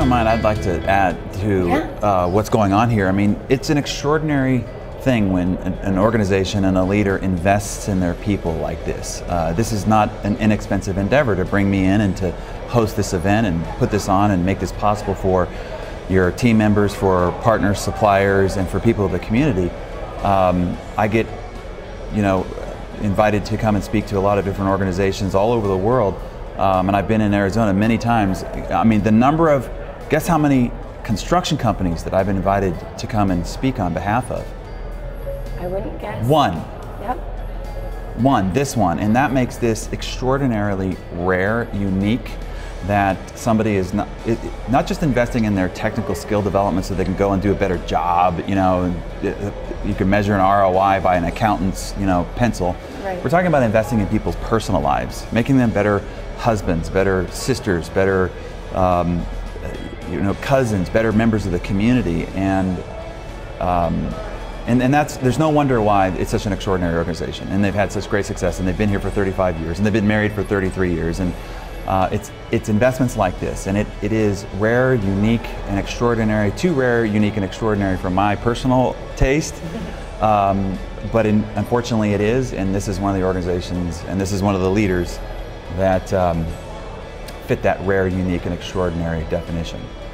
don't mind, I'd like to add to what's going on here. I mean, it's an extraordinary thing when an organization and a leader invests in their people like this. This is not an inexpensive endeavor to bring me in and to host this event and put this on and make this possible for your team members, for partners, suppliers, and for people of the community. I get, invited to come and speak to a lot of different organizations all over the world, and I've been in Arizona many times. I mean, the number of, guess how many construction companies that I've been invited to come and speak on behalf of? I wouldn't guess. One. Yep. One, this one, and that makes this extraordinarily rare, unique, that somebody is not just investing in their technical skill development so they can go and do a better job, you can measure an ROI by an accountant's, pencil. Right. We're talking about investing in people's personal lives, making them better husbands, better sisters, better cousins, better members of the community, and there's no wonder why it's such an extraordinary organization, and they've had such great success, and they've been here for 35 years, and they've been married for 33 years, and it's investments like this, and it is rare, unique, and extraordinary. Too rare, unique, and extraordinary for my personal taste, but unfortunately it is, and this is one of the organizations, and this is one of the leaders that fit that rare, unique, and extraordinary definition.